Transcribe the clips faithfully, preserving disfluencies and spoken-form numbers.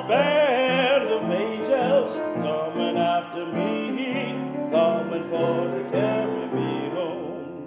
a band of angels coming after me, coming for to carry me home.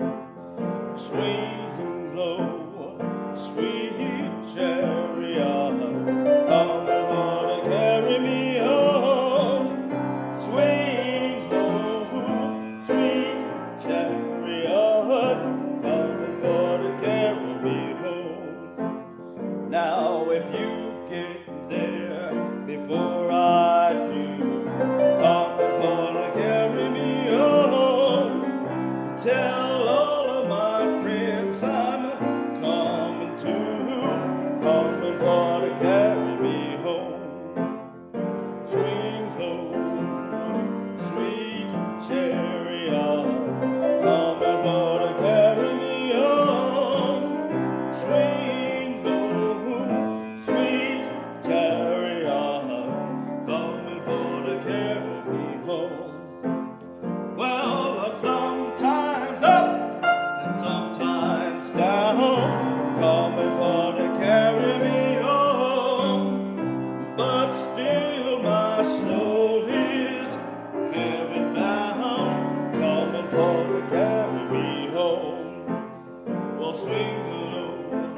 Swing low, sweet chariot, coming for to carry me home. Swing low, sweet chariot, coming for to carry me home. Now if you get there before I do, coming for to carry me home. Tell all of my friends I'm coming too, coming for to carry me home. Swing low, sweet chariot, coming for to carry me home. Swing low, sweet chariot, coming for to carry me home. Well, I'm sometimes up and sometimes down, coming for to carry me home. But still my soul is heaven bound, coming for to carry me home. Well, swing low,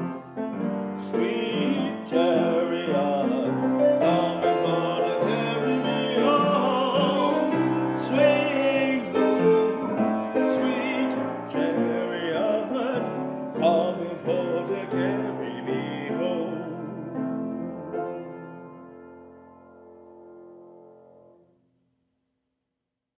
sweet chariot, coming for to carry me home. Swing low, sweet chariot, coming for to carry